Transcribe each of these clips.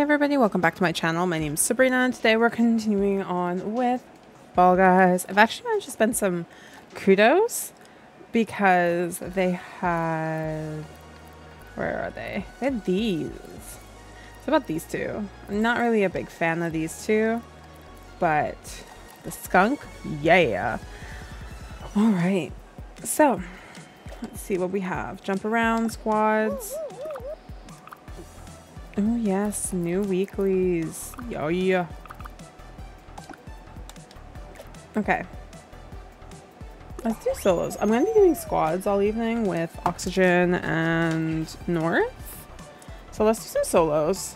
everybody, welcome back to my channel. My name is Sabrina and today we're continuing on with Fall Guys. I've actually managed to spend some kudos because they had... where are they? They had these. It's about these two. I'm not really a big fan of these two, but the skunk, yeah. Alright, so let's see what we have. Jump around squads. Oh yes, new weeklies. Yo, yeah. Okay. Let's do solos. I'm going to be doing squads all evening with Oxygen and North. So let's do some solos.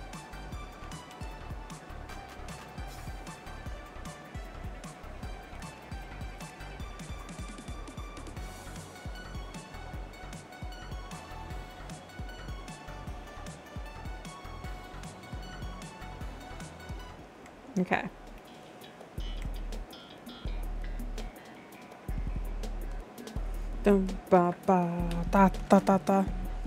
Okay. Dum ba ba da da da da.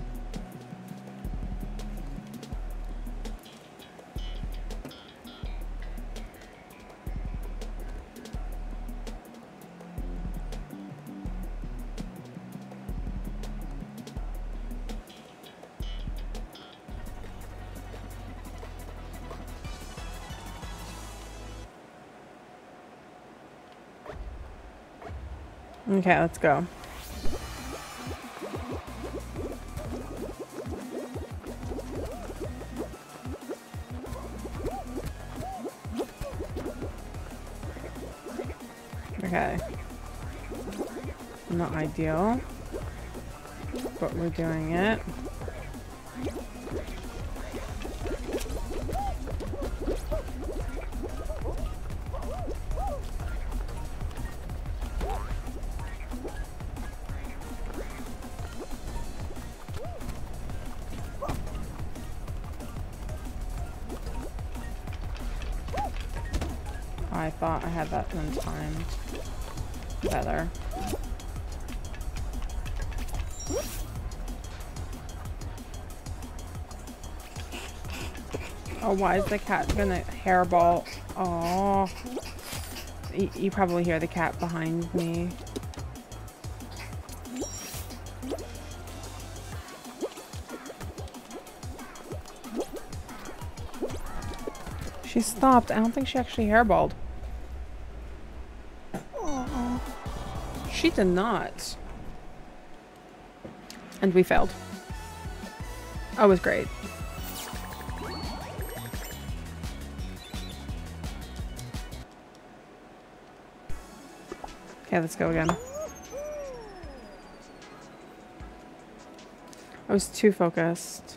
Okay, let's go. Okay. Not ideal, but we're doing it. I thought I had that one timed better. Oh, why is the cat gonna hairball? Oh, you probably hear the cat behind me. She stopped. I don't think she actually hairballed. She did not. And we failed. Oh, it was great. Okay, let's go again. I was too focused.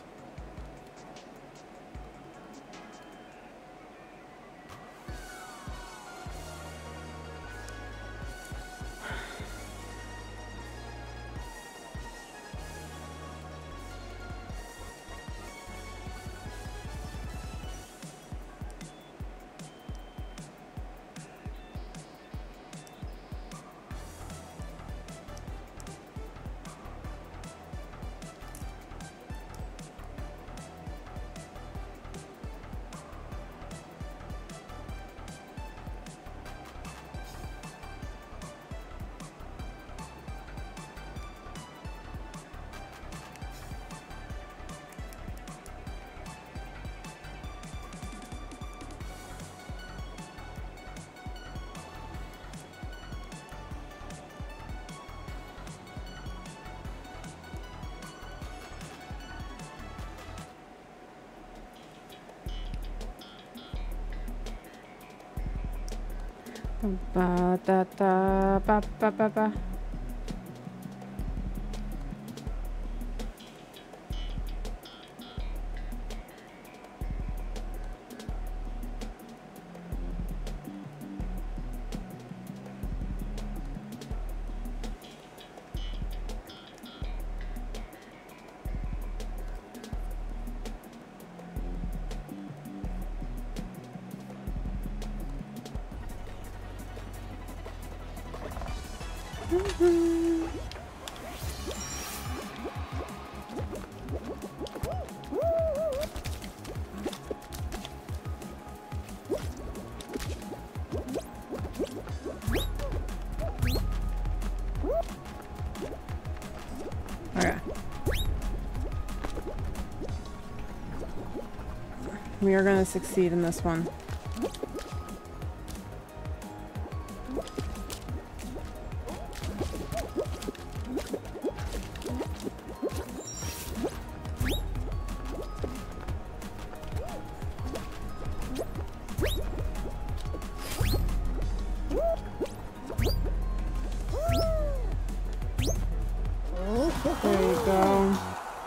Ba da da ba ba ba ba. We are going to succeed in this one. There you go.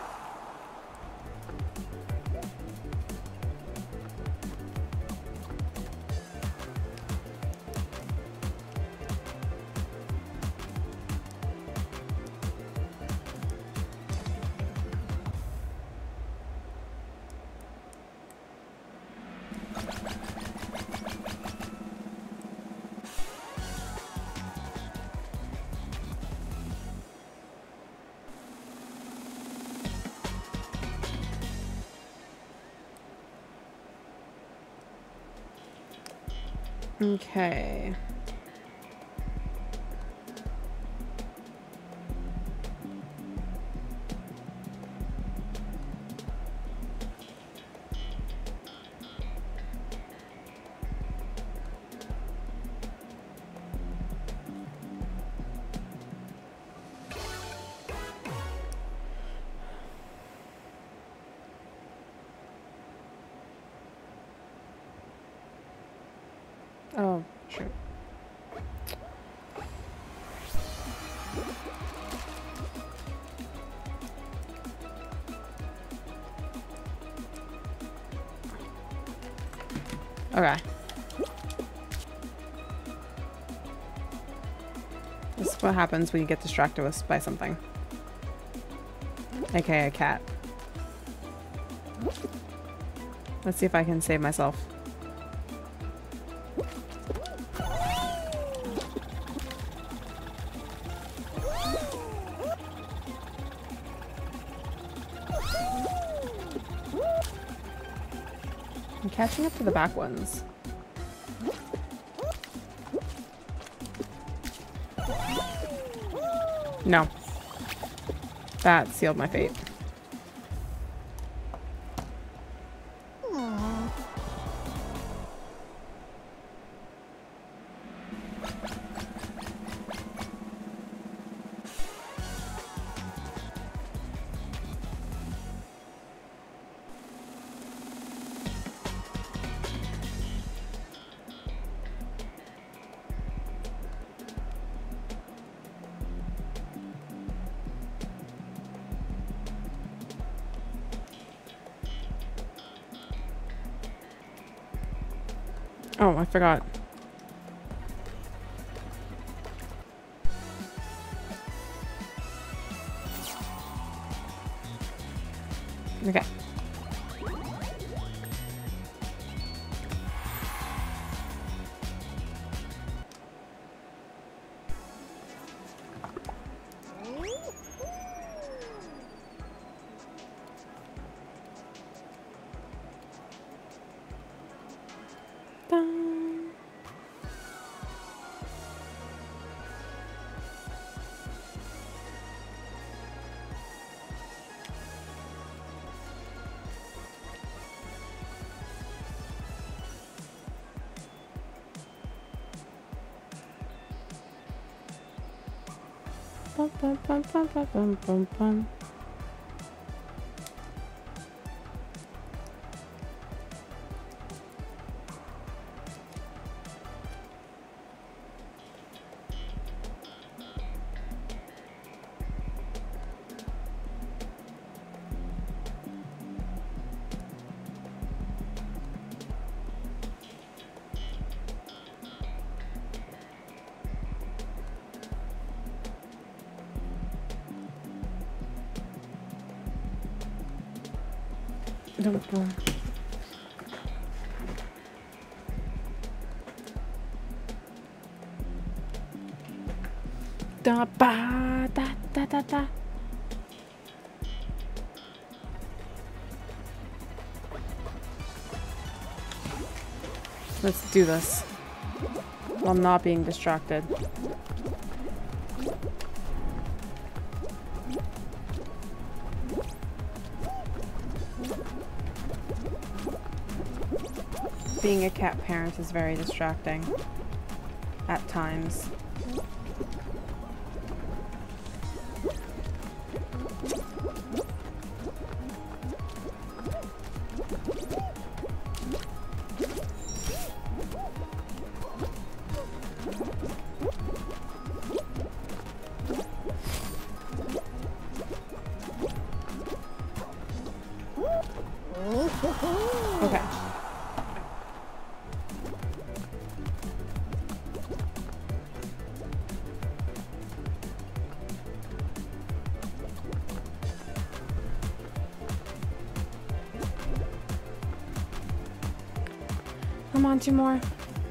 Okay. Oh, sure. Okay. This is what happens when you get distracted by something. AKA a cat. Let's see if I can save myself. I'm catching up to the back ones. No. That sealed my fate. Oh, I forgot. Okay. Dun. Bum, bum, bum, bum, bum, bum, bum, bum. Dum, dum. Da ba da da da da. Let's do this while not being distracted. being a cat parent is very distracting at times. Okay. Come on, 2 more.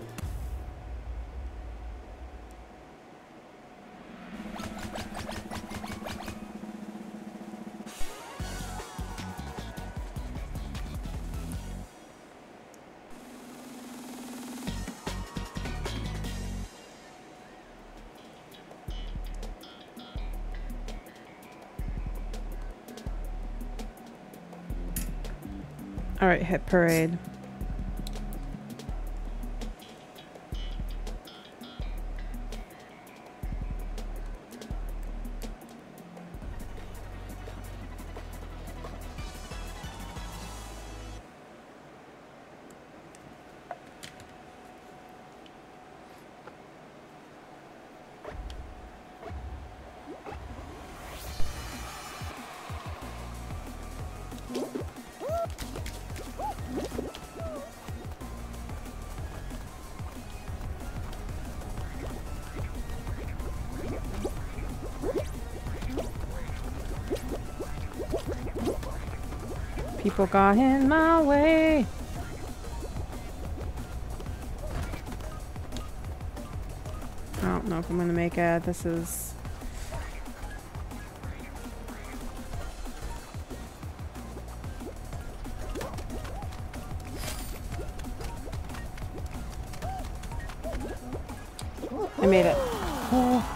All right, hit parade. People got in my way. I don't know if I'm gonna make it. This is... I made it. Oh.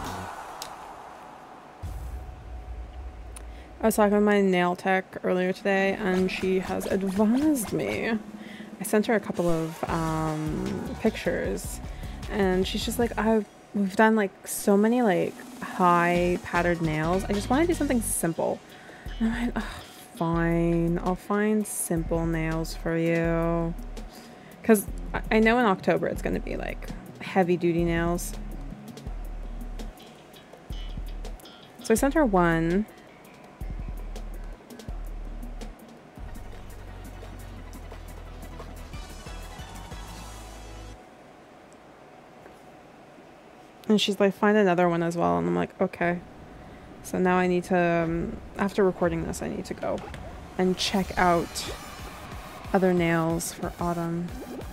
I was talking with my nail tech earlier today, and she has advised me. I sent her a couple of pictures, and she's just like, we've done like so many like high patterned nails. I just want to do something simple. And I'm like, oh, fine, I'll find simple nails for you. Because I know in October it's going to be like heavy duty nails. So I sent her one. And she's like, find another one as well. And I'm like, okay. So now I need to, after recording this, I need to go and check out other nails for autumn.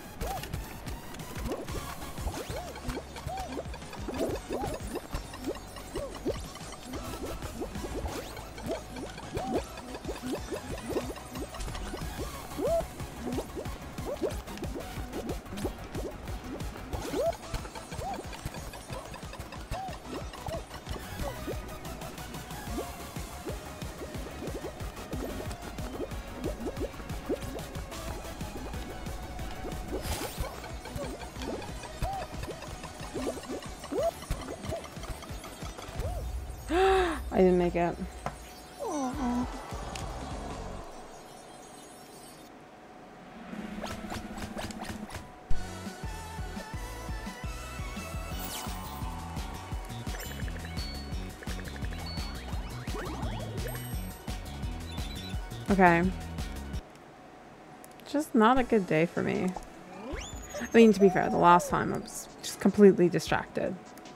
I didn't make it. Aww. Okay. Just not a good day for me. I mean, to be fair, the last time I was just completely distracted.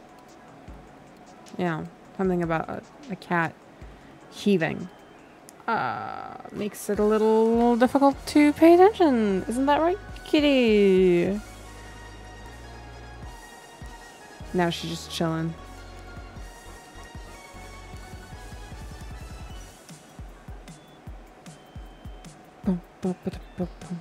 Yeah, something about a cat heaving makes it a little difficult to pay attention. Isn't that right, kitty? Now she's just chilling. Boom, boom, boom, boom, boom.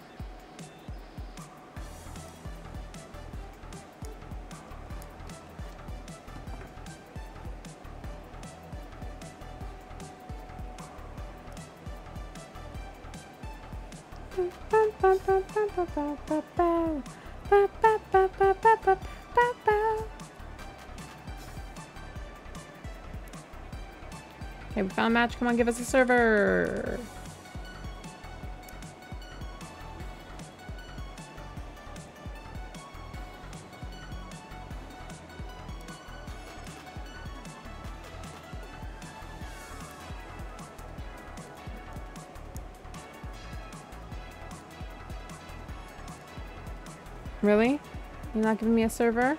Okay, we found a match. Come on, give us a server. Really? You're not giving me a server?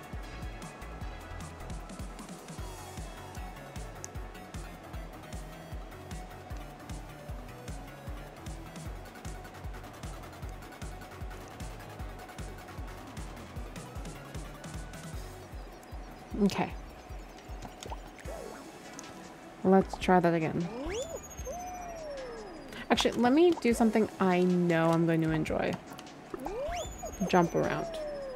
Okay. Let's try that again. Actually, let me do something I know I'm going to enjoy. Jump around.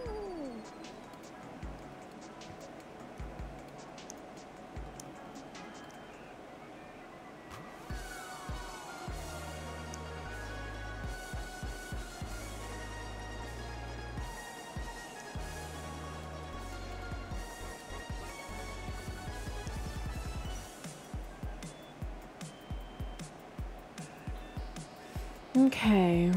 Okay.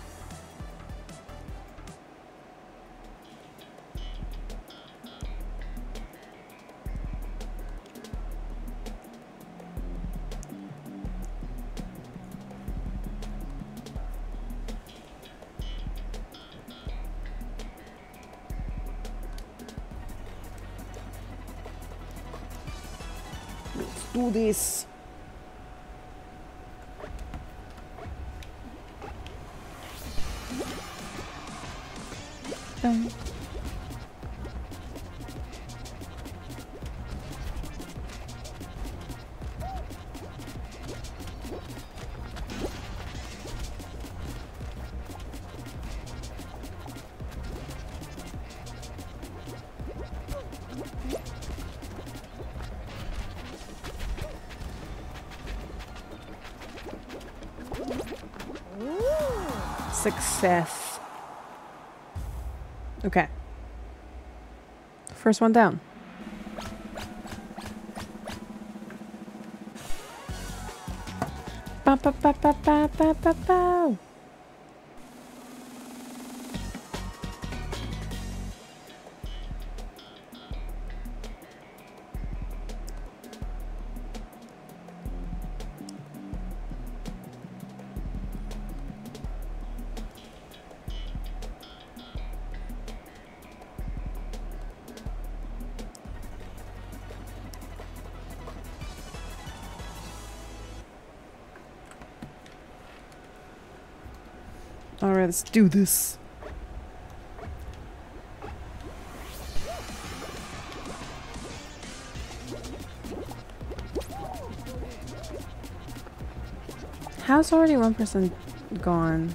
Let's do this. Dun. Success. Okay. First one down. Ba ba ba ba ba ba ba ba. All right, let's do this. How's already 1% gone?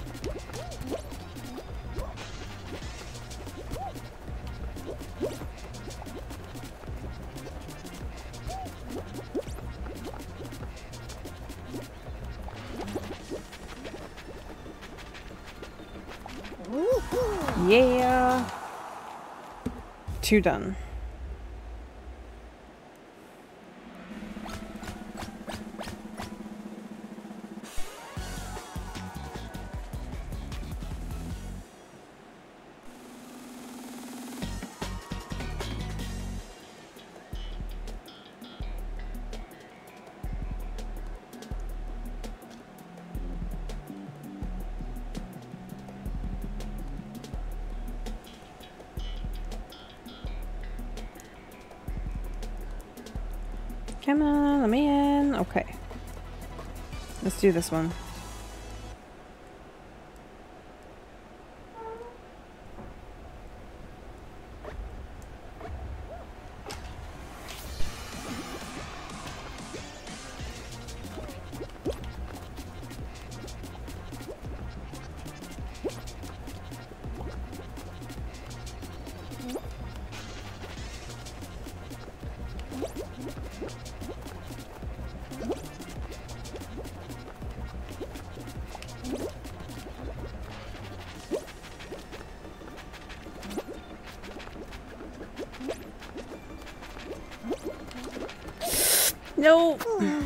Yeah. 2 done. Come on, let me in. Okay. Let's do this one. No.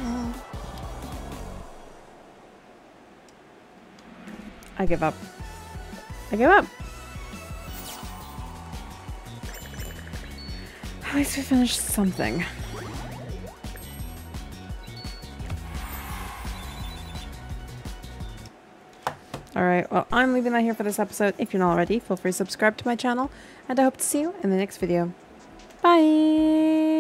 I give up. I give up. At least we finished something. Alright, well, I'm leaving that here for this episode. If you're not already, feel free to subscribe to my channel, and I hope to see you in the next video. Bye!